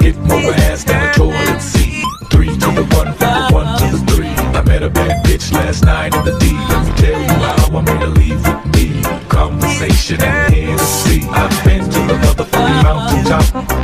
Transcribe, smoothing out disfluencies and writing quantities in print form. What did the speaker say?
get more ass than a toilet seat. 3 to the 1, from the 1 to the 3. I met a bad bitch last night in the D. Let me tell you how I made her leave with me. Conversation and Hennessy. I've been to the motherfucking mountaintop.